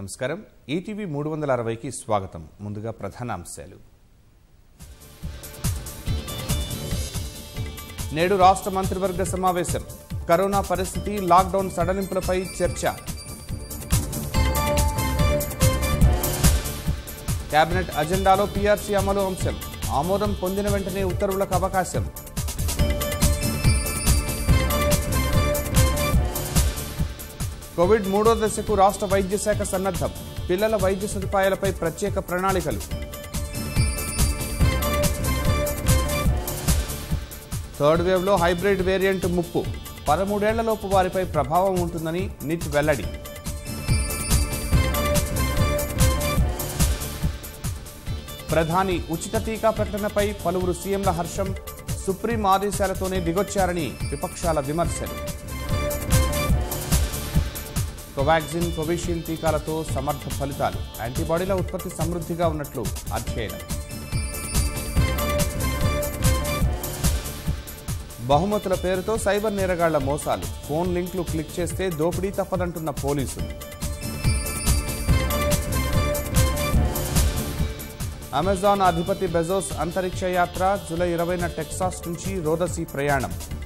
నమస్కారం ఈటీవీ 360కి స్వాగతం ముందుగా ప్రధానాంశాలు నేడు రాష్ట్ర మంత్రివర్గ సమావేశం కరోనా పరిస్థితి లాక్డౌన్ సడలింపులపై చర్చ కేబినెట్ అజెండాలో పీఆర్సీ అమలు అంశం ఆమోదం పొందిన వెంటనే ఉత్తర్వులకు అవకాశం కోవిడ్ మూడో దశకు రాష్ట్ర వైద్య శాఖ సన్నద్ధం పిల్లల వైద్య సదుపాయాలపై ప్రత్యేక ప్రణాళికలు థర్డ్ వేవ్ లో హైబ్రిడ్ వేరియంట్ ముప్పు 13 ఏళ్లలోపు వారిపై ప్రభావం ఉంటుందని నిట్ వెల్లడి ప్రధాని ఉచిత టీకా ప్రకటనపై పలువురు సీఎంల హర్షం సుప్రీం ఆదేశాలతోనే దిగొచ్చారని విపక్షాల విమర్శలు కోవాక్సిన్ కోవిషీల్డ్ టీకాలతో సమర్థ ఫలితాలు యాంటీబాడీల ఉత్పత్తి సమృద్ధిగా ఉన్నట్లు అధ్యయనం బహుమతుల పేరుతో సైబర్ నేరగాళ్ల మోసాలు ఫోన్ లింక్లు క్లిక్ చేస్తే దోపిడీ తప్పదంటున్న పోలీసులు అమెజాన్ అధిపతి బెజోస్ అంతరిక్ష యాత్ర జూలై 20న టెక్సాస్ నుంచి రోదసీ ప్రయాణం